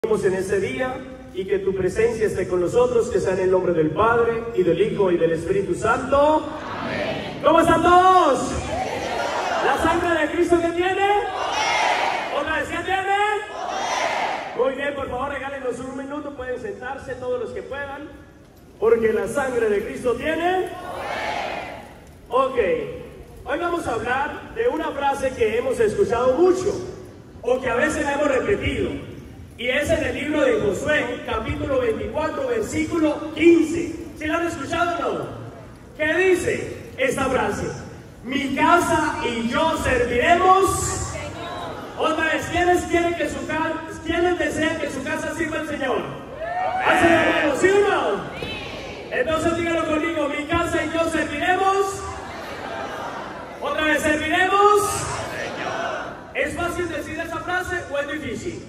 En este día y que tu presencia esté con nosotros, que sea en el nombre del Padre y del Hijo y del Espíritu Santo. Amén. ¿Cómo están todos? ¿La sangre de Cristo que tiene? ¿Otra vez qué tiene? Muy bien, por favor regálenos un minuto, pueden sentarse todos los que puedan, porque la sangre de Cristo tiene. Ok, hoy vamos a hablar de una frase que hemos escuchado mucho, o que a veces la hemos repetido. Y es en el libro de Josué, capítulo 24, versículo 15. ¿Sí lo han escuchado o no? ¿Qué dice esta frase? Mi casa y yo serviremos. Otra vez, ¿quiénes desean que su casa sirva al Señor? ¿Hacen la mano, sí o no? Entonces díganlo conmigo, mi casa y yo serviremos. Otra vez, serviremos. ¿Es fácil decir esa frase o es difícil?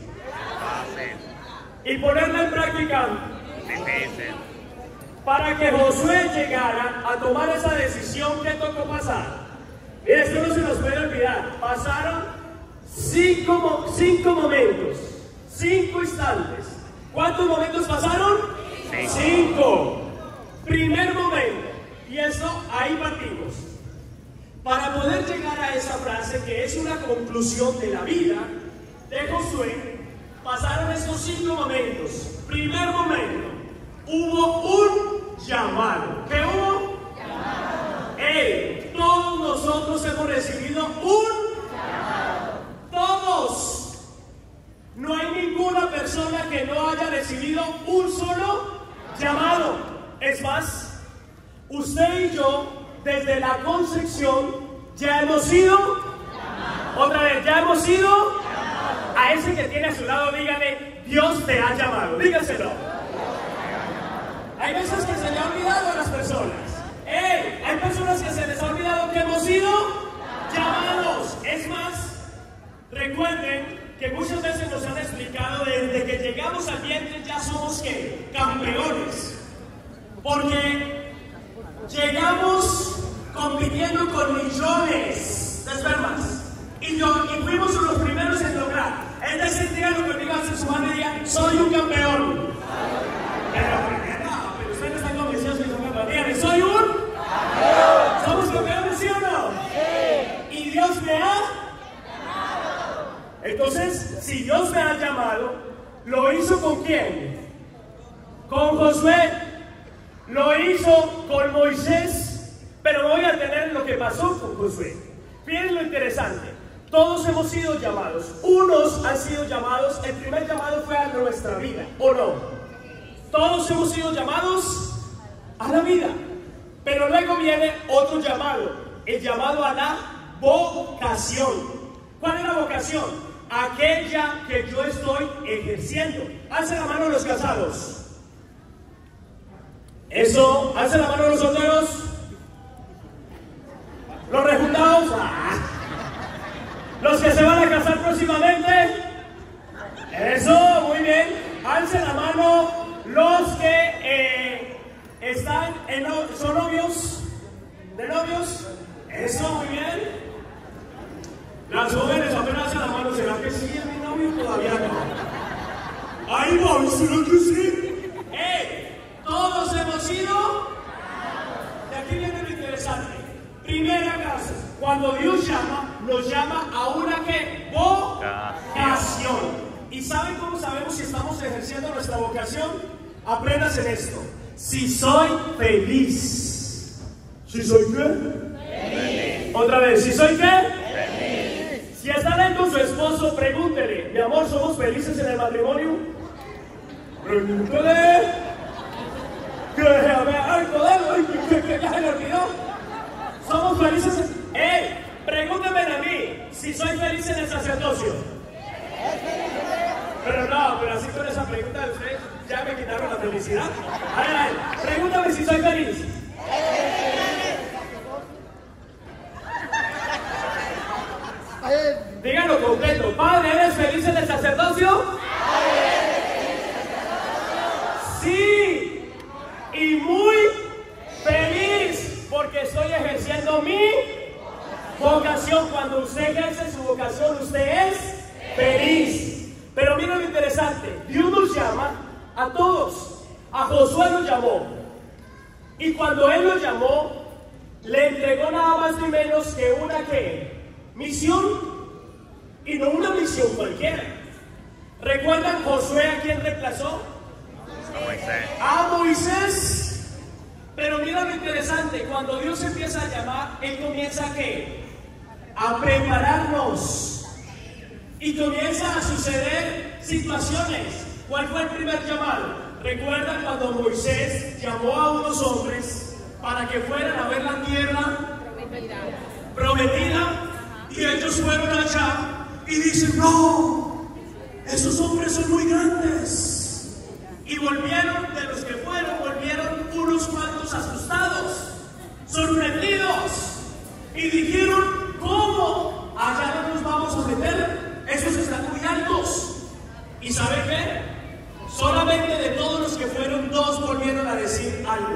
Y ponerla en práctica. Para que Josué llegara a tomar esa decisión que tocó pasar. Mira, esto no se nos puede olvidar. Pasaron cinco momentos, 5 instantes. ¿Cuántos momentos pasaron? 5. Primer momento. Y eso ahí partimos. Para poder llegar a esa frase que es una conclusión de la vida de Josué, pasaron estos 5 momentos. Primer momento, hubo un llamado. ¿Qué hubo? Llamado. Todos nosotros hemos recibido un llamado. Todos. No hay ninguna persona que no haya recibido un solo llamado. Es más, usted y yo, desde la concepción, ya hemos sido llamados. Otra vez, ya hemos sido llamados. A ese que tiene a su lado, dígale, Dios te ha llamado. Dígaselo. Hay veces que se le ha olvidado a las personas. Hay personas que se les ha olvidado que hemos sido llamados. Es más, recuerden que muchas veces nos han explicado desde que llegamos al vientre ya somos ¿qué? Campeones. Porque llegamos compitiendo con millones de espermas. Y fuimos los primeros en lograr. Es decir, díganlo conmigo, hace su mano y digan, soy un campeón. Pero ustedes están convencidos que son campeones. Soy un campeón. ¿Somos campeones, sí o no? Sí. ¿Y Dios me ha llamado? Entonces, si Dios me ha llamado, ¿lo hizo con quién? Con Josué. Lo hizo con Moisés. Pero voy a tener lo que pasó con Josué. Fíjense lo interesante. Todos hemos sido llamados. Unos han sido llamados. El primer llamado fue a nuestra vida, ¿o no? Todos hemos sido llamados a la vida. Pero luego viene otro llamado. El llamado a la vocación. ¿Cuál es la vocación? Aquella que yo estoy ejerciendo. Alcen la mano los casados. Eso. Alcen la mano los solteros. Los rejuntados. Los que se van a casar próximamente. Eso, muy bien. Alcen la mano los que son novios. ¿De novios? Eso, muy bien. Las jóvenes apenas alzan la mano. ¿Será que sí es mi novio? Todavía no. Ahí vamos, ¿será que sí? Todos hemos ido. De aquí viene lo interesante. Primera casa. Cuando Dios llama, nos llama a una ¿qué? Vocación. ¿Y saben cómo sabemos si estamos ejerciendo nuestra vocación? Aprendas en esto. Si soy feliz. ¿Si soy qué? Feliz. Otra vez, ¿si soy qué? Feliz. Si están ahí con su esposo, pregúntele, mi amor, ¿somos felices en el matrimonio? Pregúntele. Que ya se le olvidó. ¿Somos felices? Pregúntame a mí si soy feliz en el sacerdocio. Pero no, pero así con esa pregunta de ustedes ya me quitaron la felicidad. A ver, pregúntame si soy feliz. Díganlo completo. Padre, ¿eres feliz en el sacerdocio? Sí. Y muy feliz porque estoy ejerciendo mi vocación. Cuando usted ejerce su vocación, usted es feliz. Pero miren lo interesante, de un nos llama a todos. A Josué lo llamó. Y cuando él lo llamó, le entregó nada más ni menos que una misión. Y no una misión cualquiera. ¿Recuerdan Josué a quién reemplazó? A Moisés. Pero mira lo interesante, cuando Dios empieza a llamar, Él comienza a prepararnos. Y comienza a suceder situaciones. ¿Cuál fue el primer llamado? ¿Recuerdan cuando Moisés llamó a unos hombres para que fueran a ver la tierra prometida? Y ellos fueron allá y dicen, no, esos hombres son muy grandes. Y volvieron, de los que fueron, volvieron unos cuantos asustados, sorprendidos. Y dijeron, ¿cómo? Allá no nos vamos a meter, esos están muy altos. ¿Y sabe qué? Solamente de todos los que fueron, 2 volvieron a decir algo.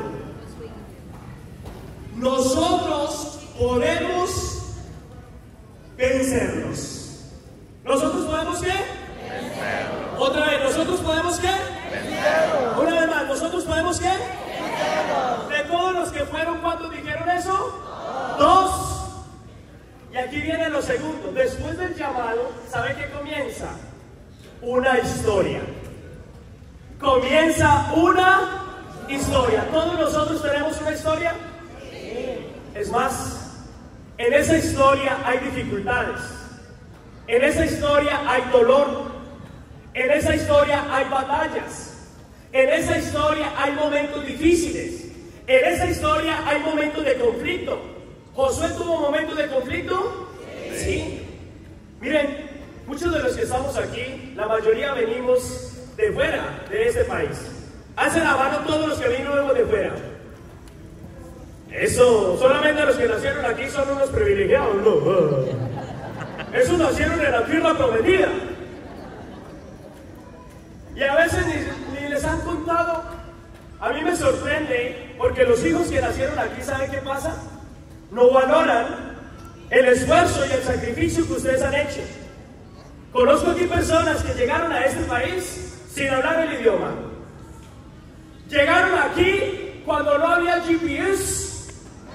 Nosotros podemos vencerlos. ¿Nosotros podemos qué? Vencerlos. Otra vez, ¿nosotros podemos qué? Vencerlos. Una vez más, ¿nosotros podemos qué? Vencerlos. De todos los que fueron, ¿cuántos dijeron eso? 2. Y aquí viene lo segundo. Después del llamado, ¿sabe qué comienza? Una historia. Comienza una historia. ¿Todos nosotros tenemos una historia? Sí. Es más, en esa historia hay dificultades. En esa historia hay dolor. En esa historia hay batallas. En esa historia hay momentos difíciles. En esa historia hay momentos de conflicto. ¿Josué tuvo momentos de conflicto? Sí. Miren, muchos de los que estamos aquí, la mayoría venimos de fuera de este país. Hacen la mano todos los que vinieron de fuera. Eso, solamente los que nacieron aquí son unos privilegiados, ¿no? Esos nacieron en la tierra prometida. Y a veces ni les han contado. A mí me sorprende, porque los hijos que nacieron aquí, ¿saben qué pasa? No valoran el esfuerzo y el sacrificio que ustedes han hecho. Conozco aquí personas que llegaron a este país sin hablar el idioma. Llegaron aquí cuando no había GPS.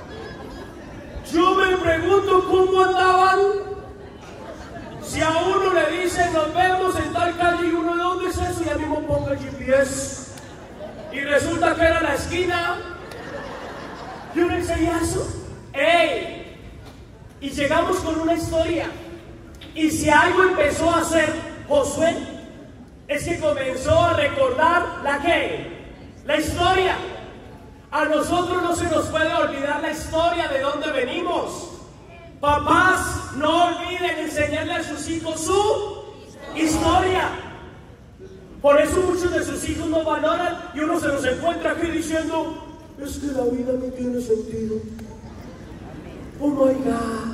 Yo me pregunto cómo andaban. Si a uno le dicen nos vemos en tal calle y uno, ¿de dónde es eso? Y a mí me pongo el GPS. Y resulta que era la esquina. Y uno dice, ¿y eso? ¡Ey! Y llegamos con una historia. Y si algo empezó a hacer Josué, es que comenzó a recordar la historia. A nosotros no se nos puede olvidar la historia de dónde venimos. Papás, no olviden enseñarle a sus hijos su historia. Por eso muchos de sus hijos no valoran y uno se los encuentra aquí diciendo, es que la vida no tiene sentido. Oh my God.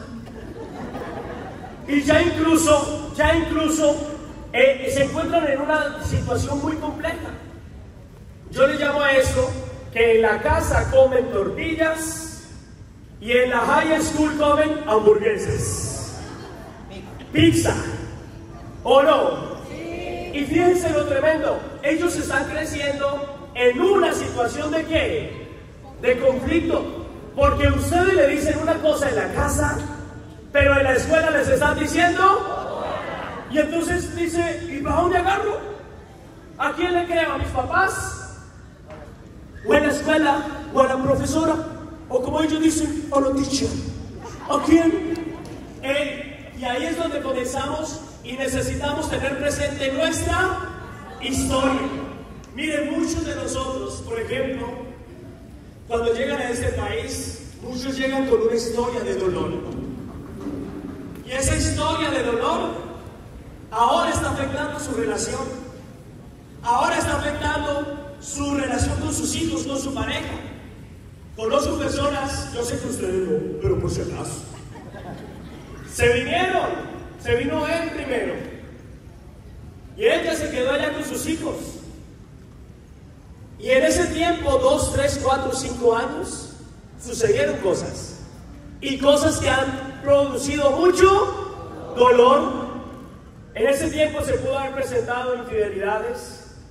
Y ya incluso se encuentran en una situación muy compleja. Yo le llamo a esto que en la casa comen tortillas y en la high school comen hamburguesas, pizza, ¿o no? Sí. Y fíjense lo tremendo, ellos están creciendo en una situación de ¿qué? De conflicto, porque ustedes le dicen una cosa en la casa, pero en la escuela les están diciendo, y entonces dice, ¿y para dónde agarro? ¿A quién le creo? ¿A mis papás? ¿O en la escuela? ¿O a la profesora? O como ellos dicen, a la teacher. ¿A quién? Y ahí es donde comenzamos y necesitamos tener presente nuestra historia. Miren, muchos de nosotros, por ejemplo, cuando llegan a este país, muchos llegan con una historia de dolor. Y esa historia de dolor ahora está afectando su relación. Ahora está afectando su relación con sus hijos, con su pareja. Conozco personas, yo sé que ustedes no, pero por si acaso. Se vino él primero. Y ella se quedó allá con sus hijos. Y en ese tiempo, 2, 3, 4, 5 años, sucedieron cosas. Y cosas que han producido mucho dolor. En ese tiempo se pudo haber presentado infidelidades.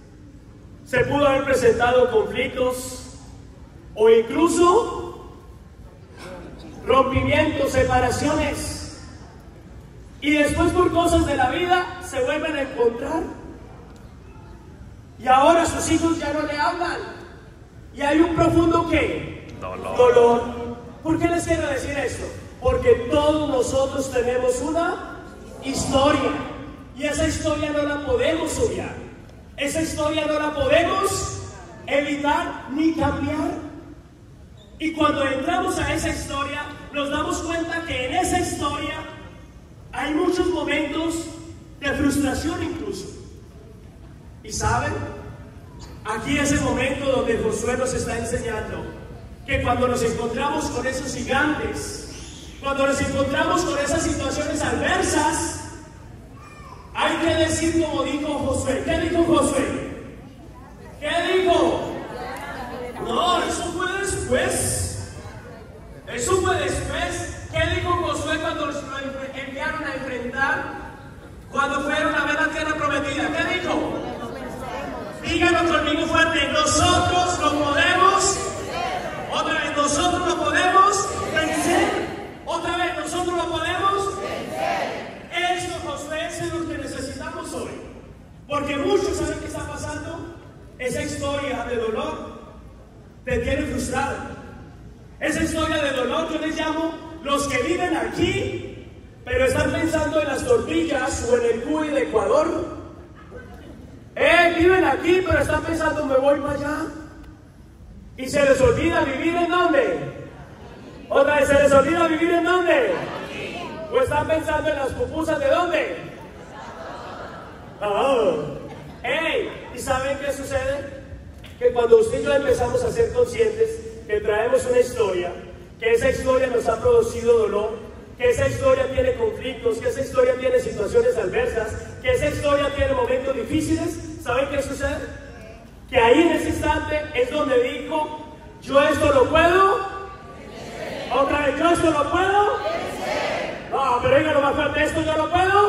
se pudo haber presentado conflictos o incluso rompimientos, separaciones, y después por cosas de la vida se vuelven a encontrar y ahora sus hijos ya no le hablan y hay un profundo ¿qué? Dolor. ¿Por qué les quiero decir esto? Porque todos nosotros tenemos una historia y esa historia no la podemos obviar, esa historia no la podemos evitar ni cambiar. Y cuando entramos a esa historia nos damos cuenta que en esa historia hay muchos momentos de frustración incluso. ¿Y saben? Aquí es el momento donde Josué nos está enseñando que cuando nos encontramos con esos gigantes, cuando nos encontramos con esas situaciones adversas, hay que decir como dijo Josué. ¿Qué dijo Josué? ¿Qué dijo? No, eso fue después. Eso fue después. ¿Qué dijo Josué cuando los enviaron a enfrentar? Cuando fueron a ver la tierra prometida. ¿Qué dijo? Díganlo conmigo fuerte. Nosotros lo podemos. Otra vez, nosotros lo podemos vencer. Otra vez, nosotros lo podemos vencer. Esto, Josué, es lo que necesitamos hoy. Porque muchos saben qué está pasando. Esa historia de dolor te tiene frustrado. Esa historia de dolor yo les llamo los que viven aquí, pero están pensando en las tortillas o en el cuy de Ecuador. Viven aquí, pero están pensando me voy para allá. Y se les olvida vivir en dónde. Otra vez, se les olvida vivir en dónde. O están pensando en las pupusas de dónde. ¿Y saben qué sucede? Que cuando usted y yo empezamos a ser conscientes que traemos una historia, que esa historia nos ha producido dolor, que esa historia tiene conflictos, que esa historia tiene situaciones adversas, que esa historia tiene momentos difíciles, ¿saben qué sucede? Que ahí en ese instante es donde dijo, yo esto lo puedo. Otra vez, yo esto lo puedo. No, pero díganlo más fuerte, esto yo lo puedo.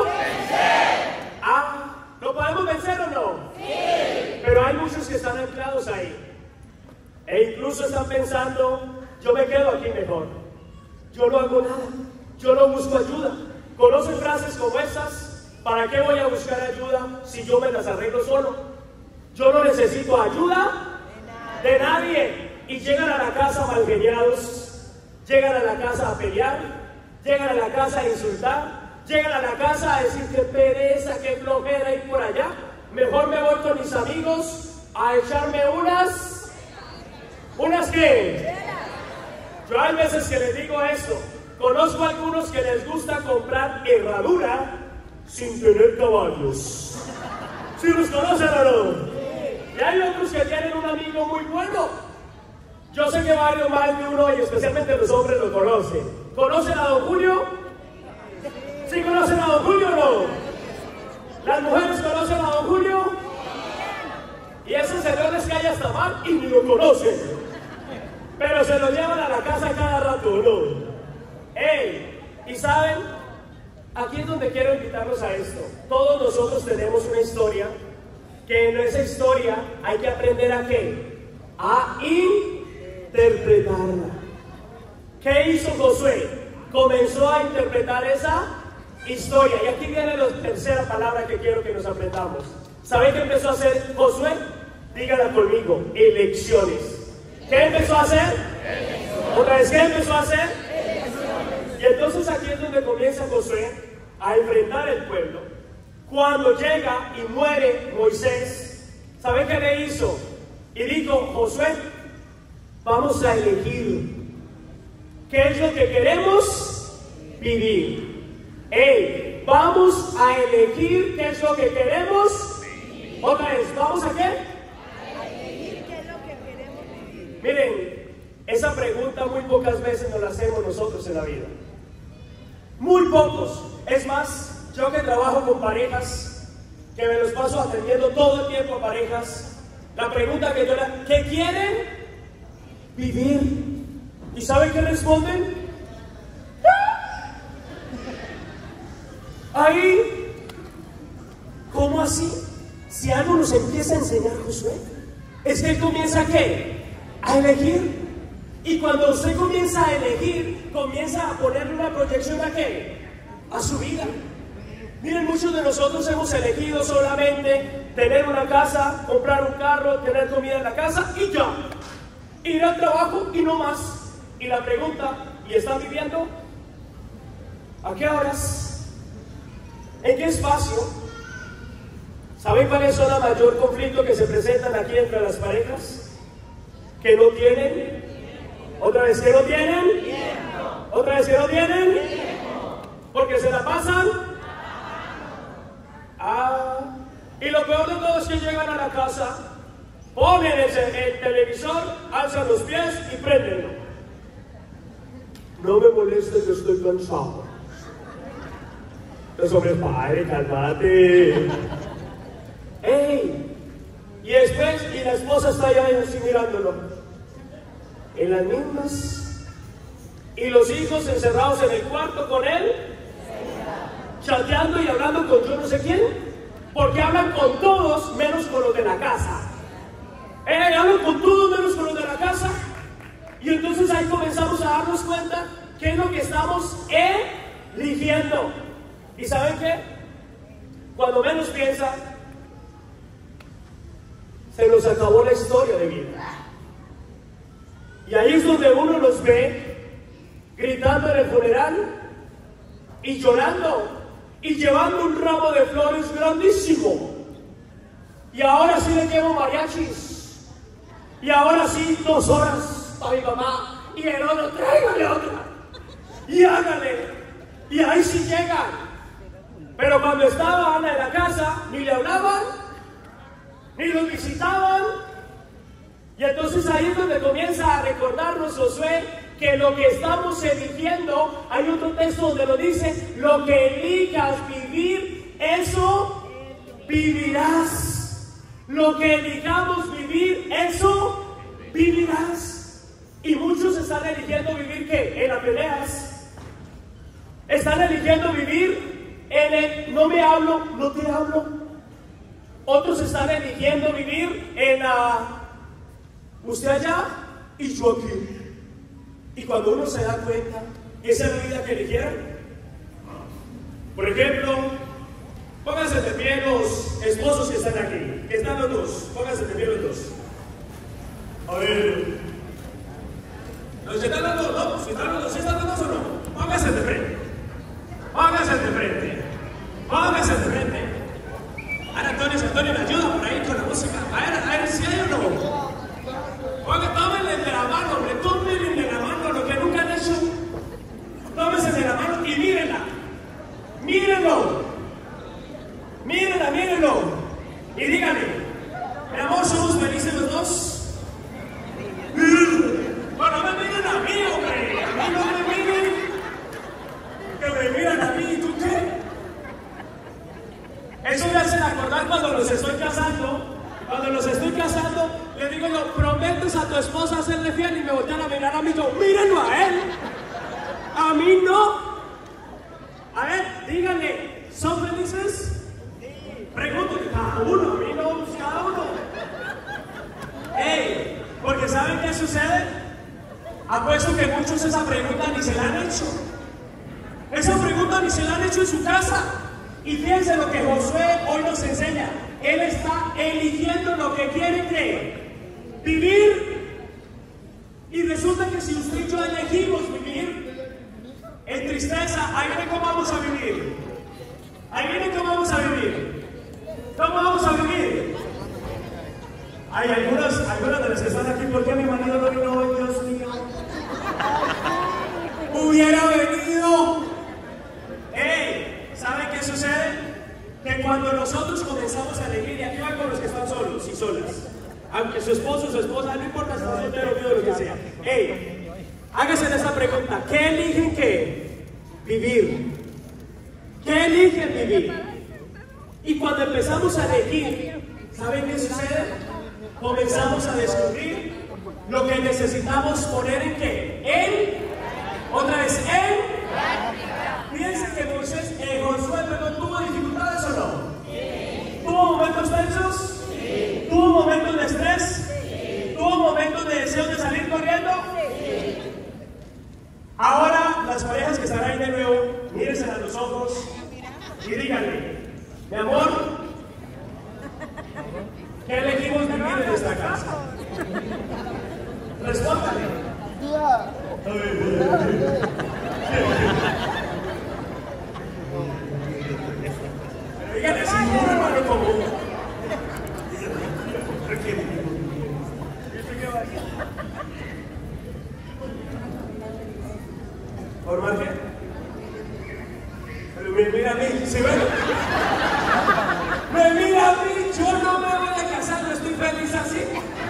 ¿Lo podemos vencer o no? Sí. Pero hay muchos que están anclados ahí. E incluso están pensando, yo me quedo aquí mejor. Yo no hago nada. Yo no busco ayuda. ¿Conocen frases como estas? ¿Para qué voy a buscar ayuda si yo me las arreglo solo? Yo no necesito ayuda de nadie. Y llegan a la casa malgeniados, llegan a la casa a pelear, llegan a la casa a insultar, llegan a la casa a decir que pereza, que flojera ir por allá. Mejor me voy con mis amigos a echarme ¿unas qué? Yo hay veces que les digo esto. Conozco a algunos que les gusta comprar herradura sin tener caballos. ¿Sí los conocen o no? Y hay otros que tienen un amigo muy bueno. Yo sé que varios más de uno, y especialmente los hombres, lo conocen. ¿Conocen a don Julio? ¿Sí conocen a don Julio o no? ¿Las mujeres conocen a don Julio? Y ese señor les cae hasta mal y ni lo conocen. Pero se lo llevan a la casa cada rato, ¿no? ¿Y saben? Aquí es donde quiero invitarlos a esto. Todos nosotros tenemos una historia, que en esa historia hay que aprender a ¿qué? A interpretarla. ¿Qué hizo Josué? Comenzó a interpretar esa historia. Y aquí viene la tercera palabra que quiero que nos aprendamos. ¿Saben qué empezó a hacer Josué? Díganla conmigo, elecciones. ¿Qué empezó a hacer? Otra vez, ¿qué empezó a hacer? Y entonces aquí es donde comienza Josué a enfrentar el pueblo. Cuando llega y muere Moisés, ¿saben qué le hizo? Y dijo, Josué, vamos a elegir qué es lo que queremos vivir. Vamos a elegir qué es lo que queremos. Otra vez, ¿vamos a qué? A elegir qué es lo que queremos vivir. Miren, esa pregunta muy pocas veces nos la hacemos nosotros en la vida. Muy pocos. Es más, yo que trabajo con parejas, que me los paso atendiendo todo el tiempo a parejas, la pregunta que yo le hago, ¿qué quieren? Vivir. ¿Y saben qué responden? Ahí, ¿cómo así? Si algo nos empieza a enseñar Josué, es que él comienza, ¿qué? A elegir. Y cuando usted comienza a elegir, comienza a ponerle una proyección ¿a qué? A su vida. Miren, muchos de nosotros hemos elegido solamente tener una casa, comprar un carro, tener comida en la casa y ya. Ir al trabajo y no más. Y la pregunta, ¿y están viviendo? ¿A qué horas? ¿En qué espacio? ¿Saben cuál es el mayor conflicto que se presentan aquí entre las parejas? ¿Que no tienen? ¿Otra vez que no tienen? ¿Otra vez que no tienen? Porque se la pasan. Y lo peor de todo es que llegan a la casa, ponen el televisor, alzan los pies y prendenlo. No me moleste que estoy cansado. Los hombres, padre, cálmate. ¡Ey! Y después, y la esposa está allá así mirándolo. En las mismas. Y los hijos encerrados en el cuarto con él, chateando y hablando con yo no sé quién, porque hablan con todos menos con los de la casa. Hablan con todos menos con los de la casa. Y entonces ahí comenzamos a darnos cuenta qué es lo que estamos eligiendo. ¿Y saben qué? Cuando menos piensa, se nos acabó la historia de vida. Y ahí es donde uno los ve gritando en el funeral y llorando y llevando un ramo de flores grandísimo. Y ahora sí le llevo mariachis. Y ahora sí 2 horas para mi mamá. Y el otro, tráigale otra. Y hágale. Y ahí sí llegan. Pero cuando estaban en la casa, ni le hablaban, ni los visitaban. Y entonces ahí es donde comienza a recordarnos Josué que lo que estamos eligiendo, hay otro texto donde lo dice, lo que elijas vivir, eso vivirás. Lo que elijamos vivir, eso vivirás. Y muchos están eligiendo vivir ¿qué? En las peleas. Están eligiendo vivir en el no me hablo, no te hablo. Otros están eligiendo vivir en la usted allá y yo aquí. Y cuando uno se da cuenta, esa es la vida que eligieron. Por ejemplo, pónganse de pie los esposos que están aquí. Que están los dos. Pónganse de pie los dos. A ver. ¿Los están los dos? ¿No? ¿Si están los dos? ¿Sí están los dos o no? Pónganse de frente. Pónganse de frente. Pónganse de frente. Ahora Antonio me ayuda por ahí con la música. A ver si hay o no. Tómenle de la mano, hombre, tómenle de la mano lo que nunca han hecho. Tómense de la mano y mírenla. Mírenlo. Mírenla, mírenlo. Y díganle, mi amor, ¿somos felices los dos? Bueno, me miren a mí, hombre. A mí no me miren. Que me miran a mí, ¿y tú qué? Eso me hace acordar cuando los estoy casando. Cuando los estoy casando, le digo yo, prometes a tu esposa hacerle fiel, y me voltean a mirar a mí, yo, mírenlo a él. A mí no. A ver, díganle, ¿son felices? Pregunto que cada uno, a mí no, cada uno. Ey, porque ¿saben qué sucede? Apuesto que muchos esa pregunta ni se la han hecho. Esa pregunta ni se la han hecho en su casa. Y fíjense lo que Josué hoy nos enseña. Él está eligiendo lo que quiere vivir. Y resulta que si usted y yo elegimos vivir en tristeza, ahí viene cómo vamos a vivir. Ahí viene cómo vamos a vivir. ¿Cómo vamos a vivir? Hay algunas de las que están aquí. ¿Por qué mi marido no vino hoy? Dios mío. Hubiera venido. ¿Saben qué sucede? Que cuando nosotros comenzamos a elegir, y aquí van con los que están solos y solas, aunque su esposo o su esposa, no importa si está soltero o lo que sea, háganse esta pregunta: ¿qué eligen qué? Vivir. ¿Qué eligen vivir? Y cuando empezamos a elegir, ¿saben qué sucede? Comenzamos a descubrir lo que necesitamos poner en qué. Otra vez, Piensen que Josué, ¿tuvo dificultades o no? Sí. ¿Tuvo momentos tensos? Sí. ¿Tuvo momentos de estrés? Sí. padre de esta casa? Respóndale. Dígale así, no, hermano, como. ¿Por margen? Pero me mira a mí, ¿sí ven? Me mira a mí, yo no me voy a casar, no estoy feliz así.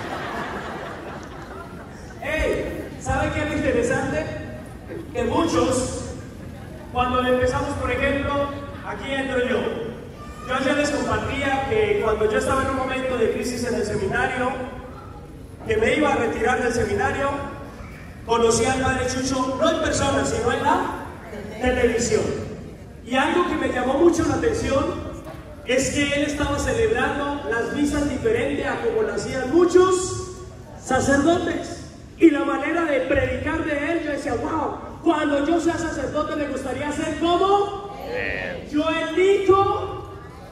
Ey, ¿saben qué es lo interesante? Que muchos, cuando empezamos, por ejemplo, aquí entro yo. Yo ayer les compartía que cuando yo estaba en un momento de crisis en el seminario, que me iba a retirar del seminario, conocí al Padre Chucho, no en persona, sino en la televisión. Y algo que me llamó mucho la atención es que él estaba celebrando las misas diferente a como lo hacían muchos sacerdotes. Y la manera de predicar de él, yo decía, wow, cuando yo sea sacerdote me gustaría ser como yo elijo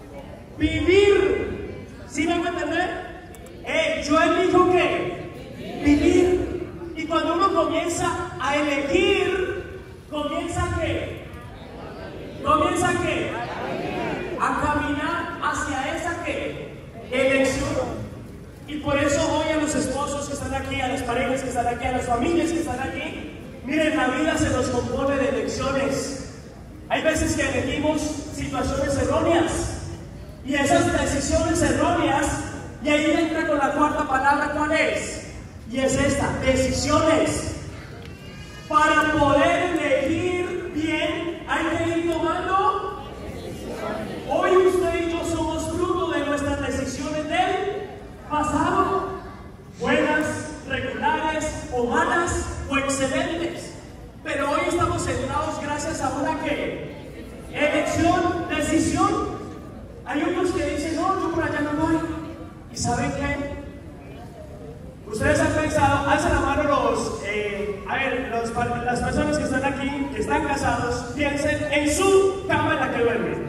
vivir. ¿Sí me voy a entender? Yo elijo ¿qué? Vivir. Y cuando uno comienza a elegir, ¿comienza qué? ¿Comienza qué? A caminar hacia esa ¿qué? Elección. Y por eso hoy a los esposos que están aquí, a las parejas que están aquí, a las familias que están aquí, miren, la vida se nos compone de elecciones. Hay veces que elegimos situaciones erróneas. Y esas decisiones erróneas, y ahí entra con la cuarta palabra, ¿cuál es? Y es esta, decisiones. Para poder elegir bien, hay que ir tomando decisiones. Hoy usted y yo somos fruto de nuestras decisiones del pasado, buenas, regulares, o malas, o excelentes. Pero hoy estamos centrados gracias a una ¿qué? Elección, decisión. Hay otros que dicen, no, yo por allá no voy. ¿Y saben qué? Ustedes han pensado, alzan la mano las personas que están aquí, que están casados, piensen en su cama en la que duermen.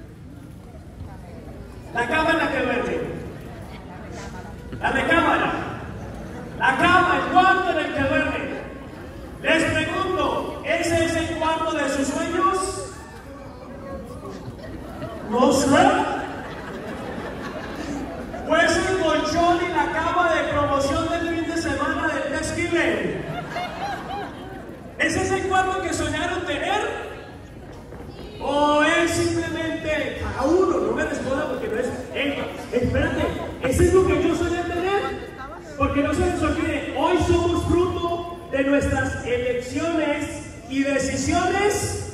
La cama en la que duermen. La recámara. La cama, el cuarto en el que duermen. Les pregunto, ¿ese es el cuarto de sus sueños? ¿No sé? Pues el colchón y la cama de promoción del fin de semana del Thanksgiving. ¿Ese es el cuarto que soñaron tener? ¿O es simplemente cada uno? No me responda porque no es. Espérate, ¿ese es lo que yo soñé tener? Porque no se les olvide, hoy somos fruto de nuestras elecciones y decisiones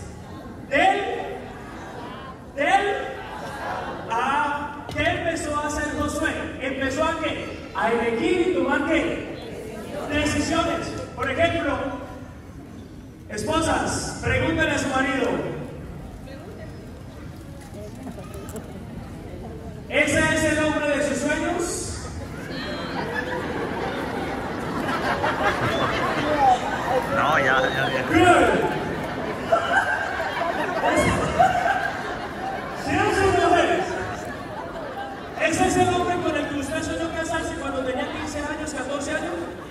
¿qué empezó a hacer Josué? Empezó a ¿qué? A elegir y tomar ¿qué? Decisiones. Por ejemplo, esposas, pregúntenle a su marido, ¿ese es el hombre de sus sueños? No, ya. Bien. ¿Ese es el hombre con el que usted soñó casarse cuando tenía 15 años, 14 años?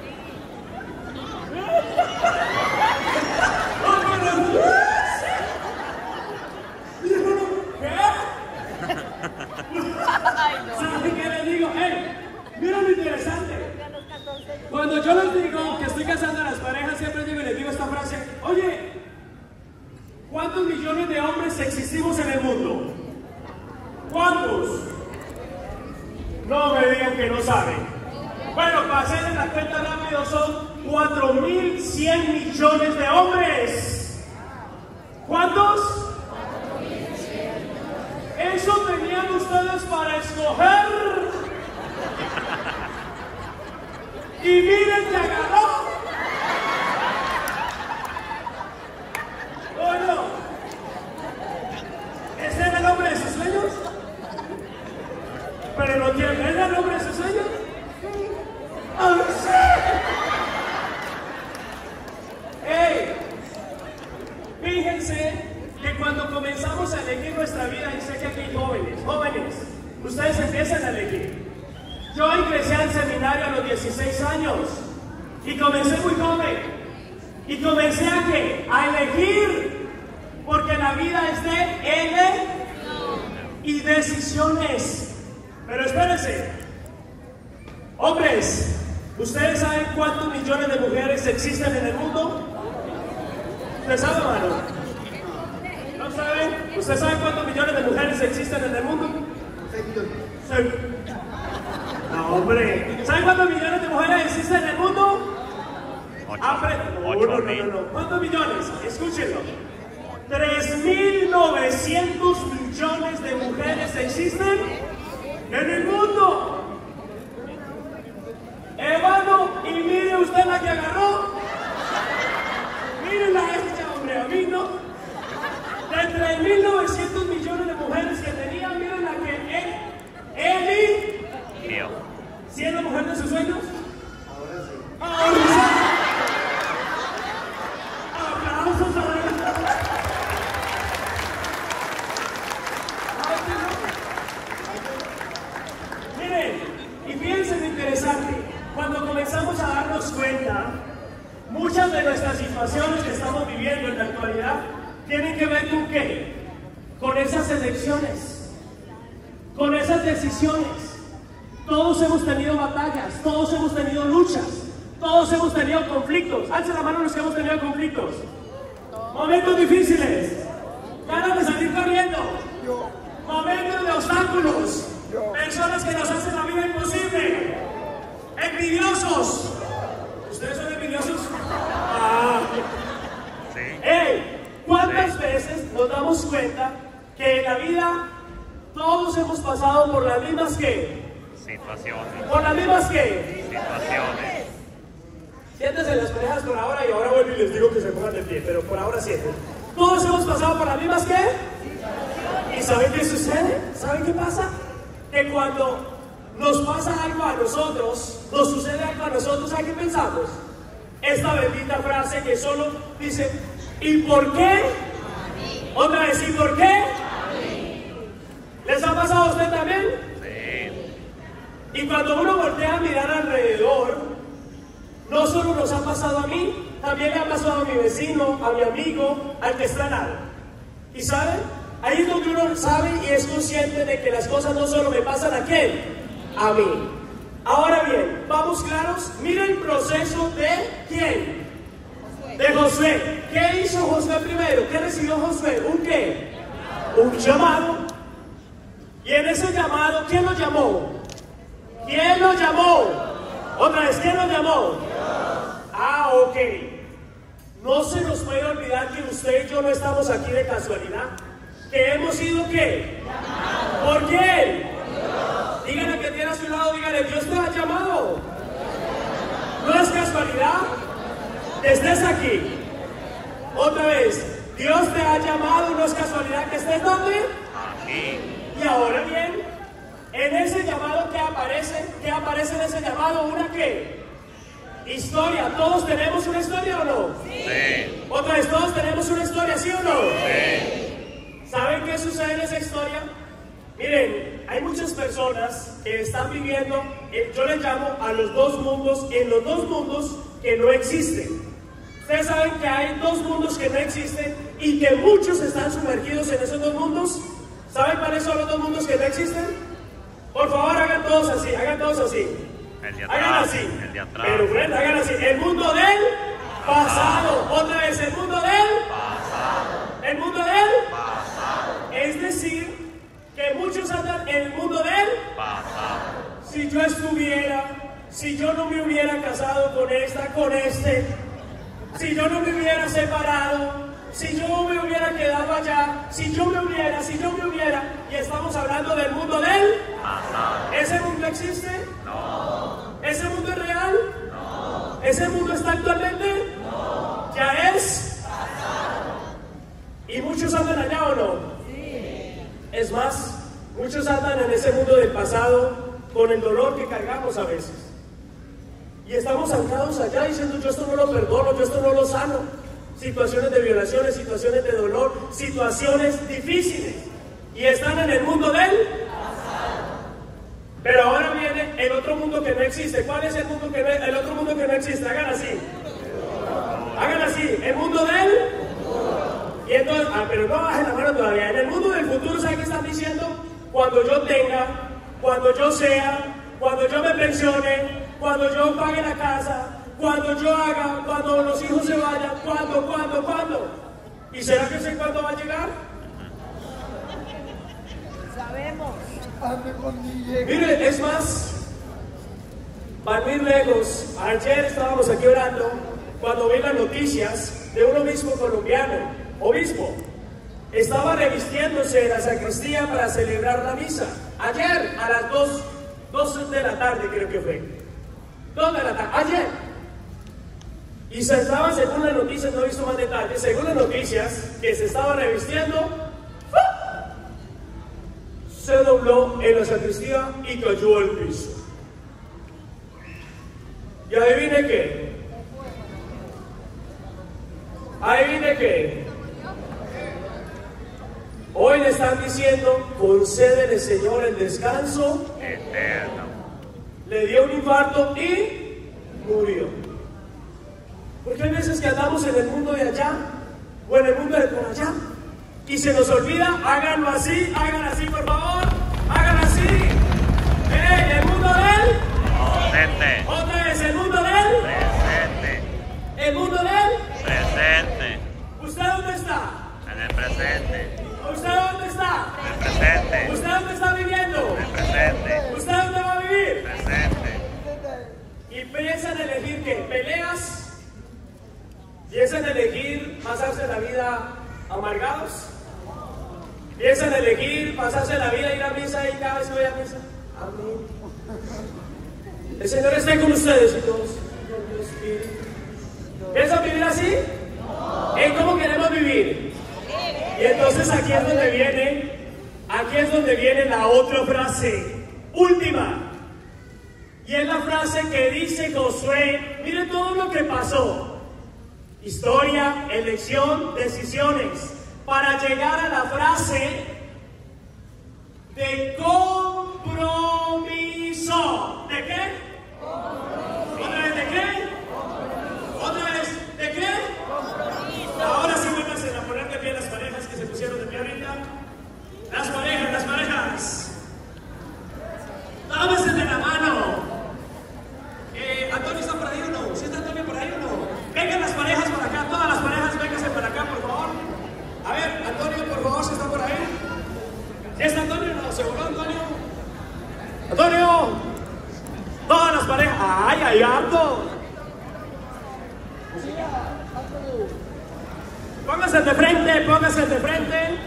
¿Saben qué les digo? Mira lo interesante. Cuando yo les digo que estoy casando a las parejas, siempre digo y les digo esta frase: oye, ¿cuántos millones de hombres existimos en el mundo? ¿Cuántos? No me digan que no saben. Bueno, para hacerles la cuenta rápido, son 4.100 millones de hombres. ¿Cuántos? 4.100. Eso tenían ustedes para escoger. Y miren que agarró. ¿O no? ¿Ese era el hombre de sus sueños? Pero no tiene, ¿es el hombre de sus sueños? ¡Oh, sí! ¡Ey! Fíjense que cuando comenzamos a elegir nuestra vida, y sé que aquí hay jóvenes, ustedes empiezan a elegir. Yo ingresé al seminario a los 16 años. Y comencé muy joven. Y comencé a ¿qué? A elegir. Porque la vida es de elegir y decisiones. Pero espérense. Hombres, ¿ustedes saben cuántos millones de mujeres existen en el mundo? ¿Usted sabe, hermano? ¿No saben? ¿Usted sabe cuántos millones de mujeres existen en el mundo? 6 millones. No, hombre. ¿Saben cuántos millones de mujeres existen en el mundo? 8.000. ¿Cuántos millones? Escúchenlo. 3.900 millones de mujeres existen en el mundo. Hermano, y mire usted la que agarró. Mírenla esta, hombre, a mí no. De 3.900 millones de mujeres que tenía, miren la que Eli. ¿Sí es la mujer de sus sueños? Ahora sí. Ahora sí. Aplausos a la Miren, y fíjense lo interesante. Cuando comenzamos a darnos cuenta, muchas de nuestras situaciones que estamos viviendo en la actualidad tienen que ver con ¿qué? Con esas elecciones, con esas decisiones. Todos hemos tenido batallas, todos hemos tenido luchas, todos hemos tenido conflictos. Alza la mano los que hemos tenido conflictos. Momentos difíciles, ganas de salir corriendo, momentos de obstáculos, personas que nos hacen la vida imposible, envidiosos. ¿Ustedes son envidiosos? Ah. Sí. ¡Ey! ¿Cuántas veces nos damos cuenta que en la vida todos hemos pasado por las mismas ¿qué? Situaciones. ¿Por las mismas qué? Situaciones. Siéntense las parejas por ahora y ahora vuelvo y les digo que se pongan de pie, pero por ahora sienten. Todos hemos pasado por las mismas ¿qué? ¿Y saben qué sucede? ¿Saben qué pasa? Que cuando nos pasa algo a nosotros, nos sucede algo a nosotros, ¿a qué pensamos? Esta bendita frase que solo dice, ¿y por qué? Otra vez, ¿y por qué? ¿Les ha pasado a usted también? Sí. Y cuando uno voltea a mirar alrededor, no solo nos ha pasado a mí, también le ha pasado a mi vecino, a mi amigo, al que está al lado. ¿Y saben? Ahí es donde uno sabe y es consciente de que las cosas no solo me pasan a quién, a mí. Ahora bien, vamos claros, mira el proceso de ¿quién? De Josué. ¿Qué hizo Josué primero? ¿Qué recibió Josué? ¿Un qué? Un llamado. Y en ese llamado, ¿quién lo llamó? ¿Quién lo llamó? Otra vez, ¿quién lo llamó? Ah, ok. No se nos puede olvidar que usted y yo no estamos aquí de casualidad. ¿Que hemos sido qué? Llamados. ¿Por quién? Díganle que tiene a su lado, díganle, Dios te ha llamado. No es casualidad que estés aquí. Otra vez, Dios te ha llamado, no es casualidad que estés donde. Aquí. Y ahora bien, en ese llamado ¿qué aparece en ese llamado? ¿Una qué? Historia. ¿Todos tenemos una historia o no? Sí. Otra vez, ¿todos tenemos una historia, sí o no? Sí. ¿Saben qué sucede en esa historia? Miren, hay muchas personas que están viviendo, yo les llamo a los dos mundos, en los dos mundos que no existen. Ustedes saben que hay dos mundos que no existen y que muchos están sumergidos en esos dos mundos. ¿Saben cuáles son los dos mundos que no existen? Por favor, hagan todos así, hagan todos así. El de Hagan atrás. así. El de atrás. Pero Brenda, hagan así. El mundo del pasado. Otra vez, el mundo del Pasado. El mundo del Pasado. Es decir, que muchos andan en el mundo del Pasado. si yo estuviera, si yo no me hubiera casado con esta, con este, si yo no me hubiera separado, si yo me hubiera quedado allá, si yo me hubiera, y estamos hablando del mundo del Pasado. ¿ese mundo existe? No. ¿Ese mundo es real? No. ¿Ese mundo está actualmente? No. ¿Ya es? ¿Y muchos andan allá o no? Sí. Es más, muchos andan en ese mundo del pasado con el dolor que cargamos a veces. Y estamos anclados allá diciendo, yo esto no lo perdono, yo esto no lo sano. Situaciones de violaciones, situaciones de dolor, situaciones difíciles. Y están en el mundo del pasado. Pero ahora viene el otro mundo que no existe. ¿Cuál es el mundo que no, el otro mundo que no existe? Hagan así. Hagan así. El mundo del... Y entonces, pero no bajen la mano todavía. En el mundo del futuro, ¿saben qué están diciendo? Cuando yo tenga, cuando yo sea, cuando yo me pensione, cuando yo pague la casa, cuando yo haga, cuando los hijos se vayan, ¿cuándo? ¿Y será que sé cuándo va a llegar? Sabemos. Mire, es más, para ir lejos, ayer estábamos aquí orando cuando vi las noticias de un obispo colombiano, obispo, estaba revistiéndose en la sacristía para celebrar la misa. Ayer a las 2 de la tarde creo que fue. 2 de la tarde, ayer. Y se estaba, según las noticias, no he visto más detalles, según las noticias, que se estaba revistiendo, ¡ah!, se dobló en la sacristía y cayó al piso. Y adivine qué. Adivine qué. Hoy le están diciendo, concédele, Señor, el descanso eterno. Le dio un infarto y murió. Porque hay veces que andamos en el mundo de allá o en el mundo de por allá y se nos olvida. Háganlo así, hagan así, por favor. Hagan así. El mundo del Presente. otra vez, el mundo del Presente. el mundo del Presente. ¿Usted dónde está? En el presente. ¿Usted dónde está? En el presente. ¿Usted dónde está viviendo? En el presente. ¿Usted dónde va a vivir? Presente. Y piensan elegir qué, peleas. ¿Piensan elegir pasarse la vida amargados? ¿Piensan elegir pasarse la vida ir a misa y cada vez que voy a misa? Amén. El Señor esté con ustedes y todos. ¿Piensan vivir así? ¿En cómo queremos vivir? Y entonces aquí es donde viene la otra frase, última. Y es la frase que dice Josué. Mire todo lo que pasó. Historia, elección, decisiones, para llegar a la frase de compromiso. ¿De qué? ¿Otra vez de qué? ¿Otra vez de qué? Ahora sí vuelvan a poner de pie las parejas que se pusieron de pie ahorita. Las parejas. Tómense de la mano. ¿Antonio está por ahí o no? ¿Sí está Antonio por ahí o no? Vengan las parejas para acá, todas las parejas, vénganse para acá, por favor. A ver, Antonio, por favor, ¿sí está por ahí? ¿Sí está Antonio o no? ¿Seguro, Antonio? ¡Antonio! Todas las parejas. ¡Ay, ay, harto! Pónganse de frente.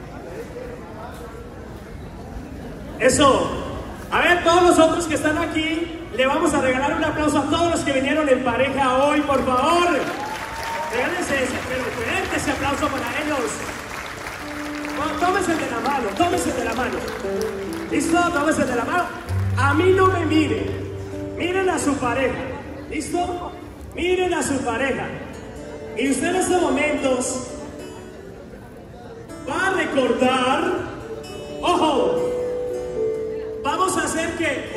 Eso. A ver, todos los otros que están aquí, le vamos a regalar un aplauso a todos los que vinieron en pareja hoy, por favor. Regálense ese, pero fuerte ese aplauso para ellos. Tómense de la mano. ¿Listo? Tómense de la mano. A mí no me miren. Miren a su pareja. ¿Listo? Miren a su pareja. Y usted en estos momentos va a recordar. ¡Ojo! Vamos a hacer que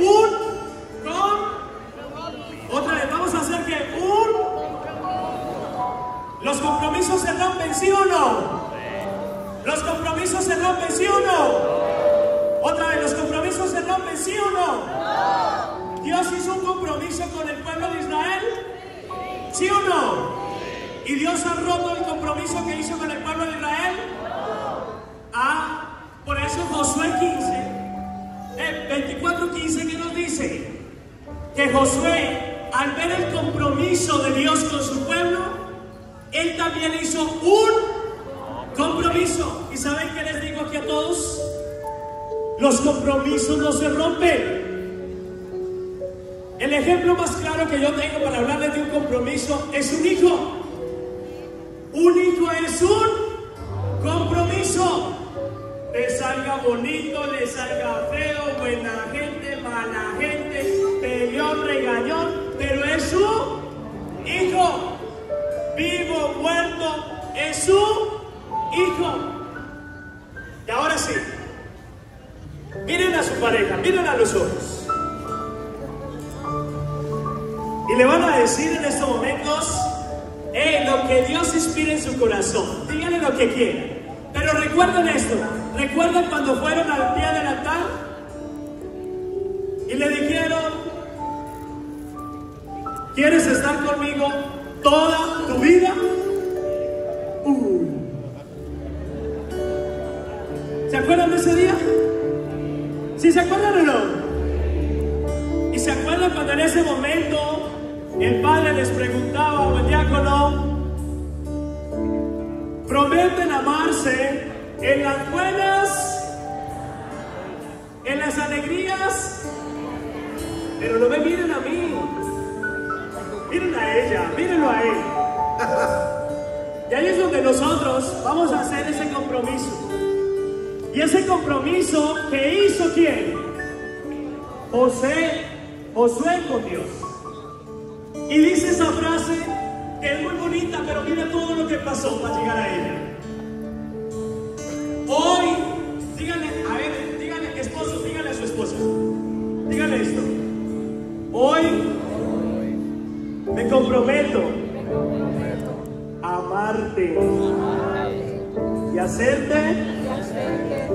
¿los compromisos se rompen, sí o no? ¿Los compromisos se rompen, sí o no? Otra vez, ¿los compromisos se rompen, sí o no? ¿Dios hizo un compromiso con el pueblo de Israel? ¿Sí o no? ¿Y Dios ha roto el compromiso que hizo con el pueblo de Israel? Por eso Josué 24:15, ¿qué nos dice? Que Josué, al ver el compromiso de Dios con su pueblo, él también hizo un compromiso. ¿Y saben qué les digo aquí a todos? Los compromisos no se rompen. El ejemplo más claro que yo tengo para hablarles de un compromiso es un hijo. Un hijo es un compromiso. Le salga bonito, le salga feo, buena gente, mala gente, peleón, regañón, pero es su hijo. Vivo, muerto, es su hijo. Y ahora sí, miren a su pareja, miren a los ojos. Y le van a decir en estos momentos lo que Dios inspira en su corazón. Díganle lo que quieran. Pero recuerden esto. ¿Recuerdan cuando fueron al pie del altar? Y le dijeron: ¿quieres estar conmigo toda tu vida? ¿Se acuerdan de ese día? ¿Sí se acuerdan o no? ¿Y se acuerdan cuando en ese momento el padre les preguntaba, o el diácono: prometen amarse en las buenas, en las alegrías? Pero no me miren a mí, miren a ella, mírenlo a él. Y ahí es donde nosotros vamos a hacer ese compromiso. Y ese compromiso que hizo ¿quién? Josué con Dios. Y dice esa frase que es muy bonita, pero mira todo lo que pasó para llegar a ella. Hoy, díganle, a ver, díganle, esposos, díganle a su esposa, díganle esto: hoy me comprometo a amarte y hacerte feliz.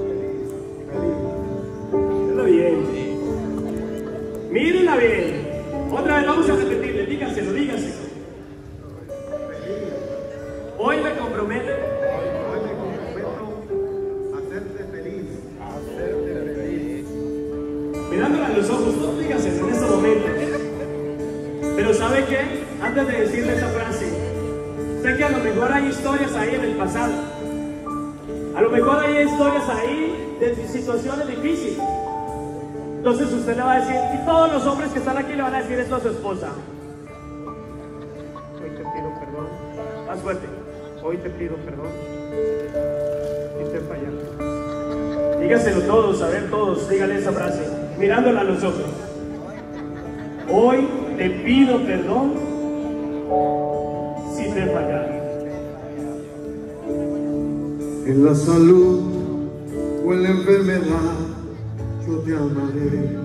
Mírenla bien. Mírenla bien. Otra vez vamos a repetirle, dígaselo, dígaselo. Hoy me comprometo a hacerte feliz. Mirándola a los ojos, no dígaselo en este momento. Pero ¿sabe qué? Antes de decirle esa frase, sé que a lo mejor hay historias ahí en el pasado. A lo mejor hay historias ahí de situaciones difíciles. Entonces usted le va a decir, y todos los hombres que están aquí le van a decir esto a su esposa: hoy te pido perdón. Más fuerte. Hoy te pido perdón. Y te fallando. Dígaselo todos, a ver todos, díganle esa frase, mirándola a los ojos. Hoy te pido perdón si te he fallado. En la salud o en la enfermedad, yo te amaré.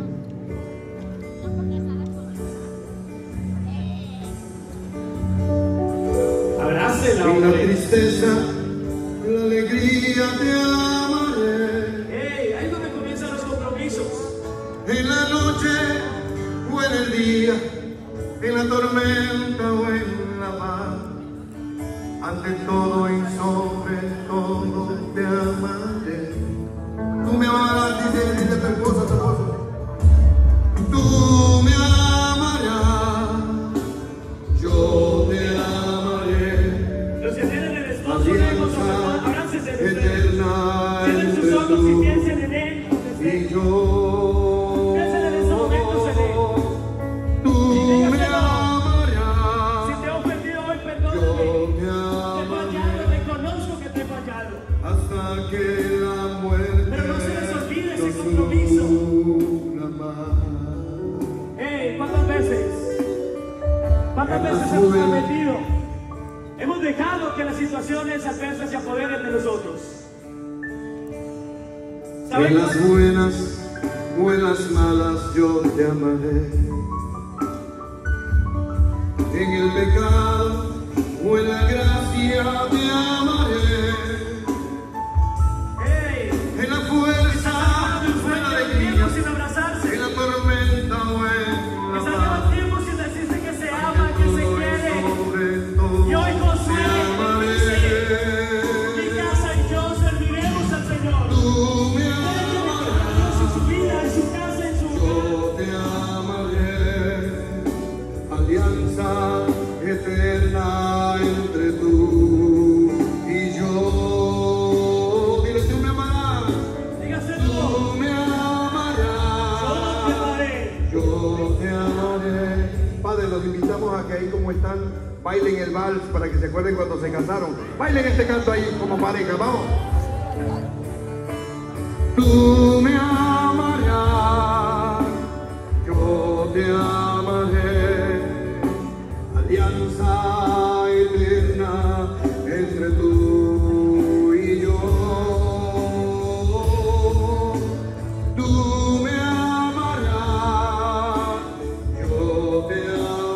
Abrácela, En la hombre. tristeza, en la alegría te amaré. Hey, ahí es donde comienzan los compromisos. En la noche o en el día, en la tormenta o en la paz, ante todo y sobre todo te amaré. Tú me amarás, dice tu esposa, Tú me amarás, yo te amaré. Los que tienen el esposo lejos, abrácense de ustedes. Eterna Cierren sus entre ojos y tú piensen en él. y yo. Piensen en ese momento en él. Tú me amarás, Si te he ofendido hoy, yo perdóname. te Te he amaré. fallado, reconozco que te he fallado. Hasta que la muerte Pero no se les olvide ese nos compromiso. una más. Hey, ¿cuántas veces hemos prometido? Hemos dejado que las situaciones adversas se apoderen de nosotros. ¿Saben En las cuál? buenas o en las malas yo te amaré. En el pecado o en la gracia te amaré. Hey, En la fuerza o en la alegría, sin abrazarse. en la tormenta o en la Quizás paz. lleva tiempo sin decirse que se ama, que se quiere. Y hoy Josué dice: mi casa y yo serviremos al Señor. Tú me Dios en su vida, en su casa, en su hogar. Yo te amaré, alianza eterna entre tú y yo. Dile, tú me amarás, Dígaselo. tú me Solo amarás, te amaré. yo te amaré. Padre, los invitamos a que ahí como están, bailen el vals para que se acuerden cuando se casaron. Bailen este canto ahí como pareja, vamos. Tú me amarás, yo te amaré, alianza eterna entre tú y yo. Tú me amarás, yo te amaré.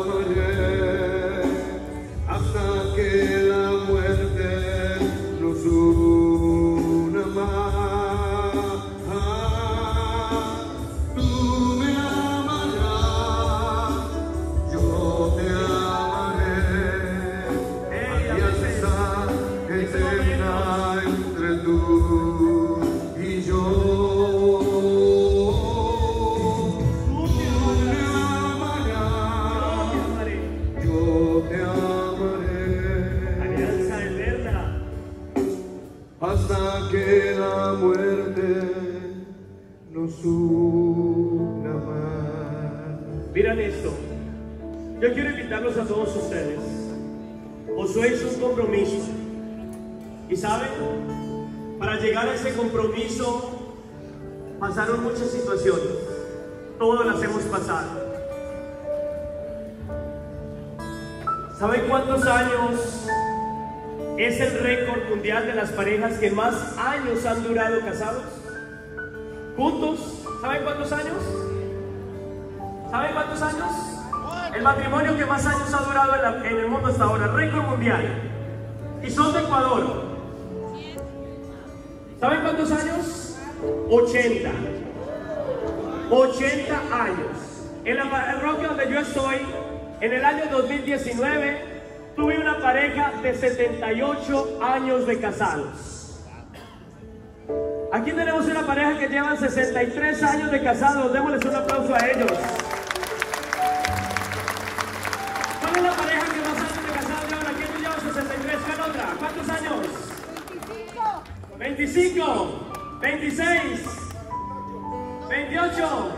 esto. Yo quiero invitarlos a todos ustedes. Josué hizo un compromiso. Y saben, para llegar a ese compromiso pasaron muchas situaciones. Todos las hemos pasado. ¿Saben cuántos años es el récord mundial de las parejas que más años han durado casados? ¿Juntos? ¿Saben cuántos años? ¿Saben cuántos años? El matrimonio que más años ha durado en el mundo hasta ahora, récord mundial. Y son de Ecuador. ¿Saben cuántos años? 80. 80 años. En la parroquia donde yo estoy, en el año 2019, tuve una pareja de 78 años de casados. Aquí tenemos una pareja que llevan 63 años de casados. Démosles un aplauso a ellos. ¿Cuál es la pareja que más años de casados llevan? Aquí no llevan 63. ¿Cuál otra? ¿Cuántos años? 25. 26. 28.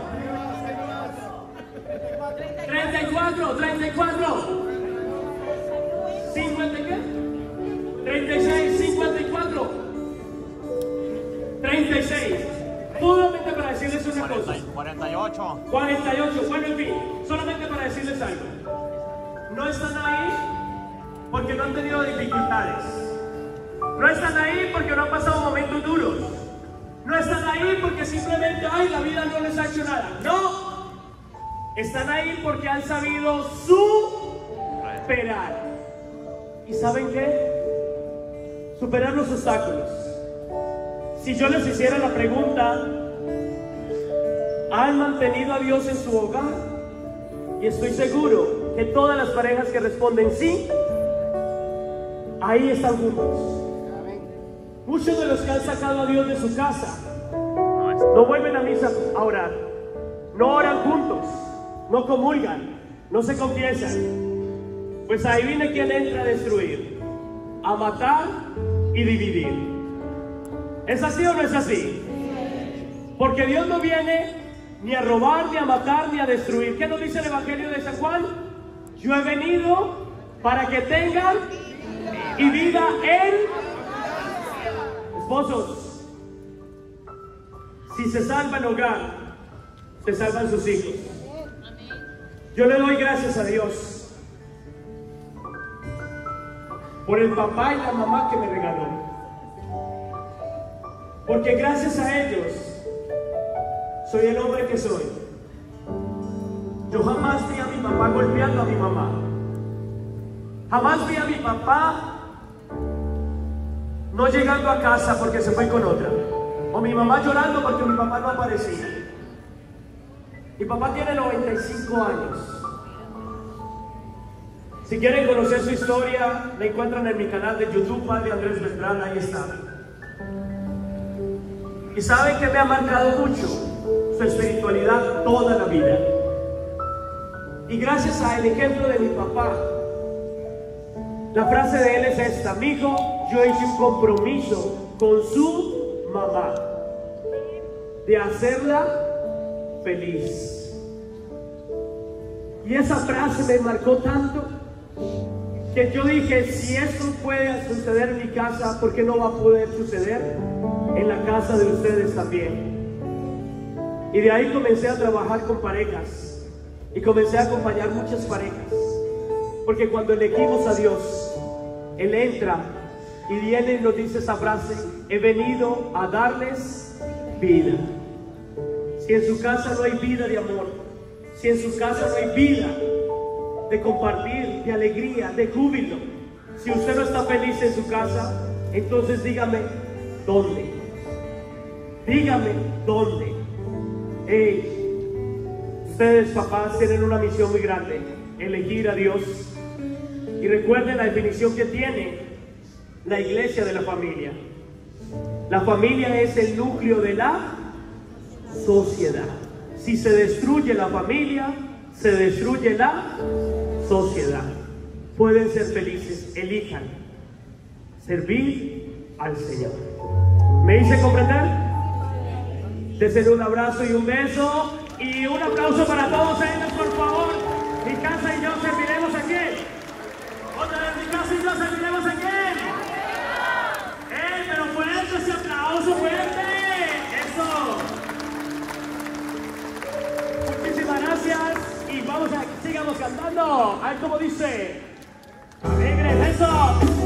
34, 50 qué? 36, 54, 36. Solamente para decirles una cosa. 48. 48, bueno, en fin, solamente para decirles algo. No están ahí porque no han tenido dificultades. No están ahí porque no han pasado momentos duros. No están ahí porque simplemente, ay, la vida no les ha hecho nada. No. Están ahí porque han sabido superar. ¿Y saben qué? Superar los obstáculos. Si yo les hiciera la pregunta, ¿han mantenido a Dios en su hogar? Y estoy seguro que todas las parejas que responden sí, ahí están juntos. Muchos de los que han sacado a Dios de su casa no vuelven a misa a orar, no oran juntos, no comulgan, no se confiesan. Pues ahí viene quien entra a destruir, a matar y dividir. ¿Es así o no es así? Porque Dios no viene ni a robar, ni a matar, ni a destruir. ¿Qué nos dice el Evangelio de San Juan? Yo he venido para que tengan y vida en... Esposos, si se salva el hogar, se salvan sus hijos. Yo le doy gracias a Dios por el papá y la mamá que me regaló, porque gracias a ellos soy el hombre que soy. Yo jamás vi a mi papá golpeando a mi mamá. Jamás vi a mi papá no llegando a casa porque se fue con otra, o mi mamá llorando porque mi papá no aparecía. Mi papá tiene 95 años. Si quieren conocer su historia, la encuentran en mi canal de YouTube, Padre Andrés Beltrán, ahí está. Y saben que me ha marcado mucho su espiritualidad toda la vida. Y gracias al ejemplo de mi papá, la frase de él es esta: mijo, yo hice un compromiso con su mamá de hacerla feliz. Y esa frase me marcó tanto que yo dije, si esto puede suceder en mi casa, ¿por qué no va a poder suceder en la casa de ustedes también? Y de ahí comencé a trabajar con parejas y comencé a acompañar muchas parejas, porque cuando elegimos a Dios, Él entra y viene y nos dice esa frase: he venido a darles vida. Si en su casa no hay vida de amor, si en su casa no hay vida de compartir, de alegría, de júbilo, si usted no está feliz en su casa, entonces dígame dónde. Dígame dónde. Ustedes, papás, tienen una misión muy grande: elegir a Dios. Y recuerden la definición que tiene la iglesia de la familia. La familia es el núcleo de la sociedad. Si se destruye la familia, se destruye la sociedad. Pueden ser felices, elijan servir al Señor. ¿Me hice comprender? Dense un abrazo y un beso Y un aplauso para todos ellos, por favor. Mi casa y yo serviremos aquí. Otra vez, mi casa y yo serviremos aquí. Pero fuerte ese aplauso, fuerte. Eso. Muchísimas gracias. Y vamos a, sigamos cantando. A ver cómo dice. Alegre, eso.